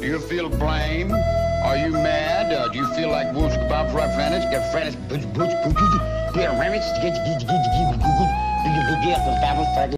Do you feel blame? Are you mad? Do you feel like woods about for French? Get French.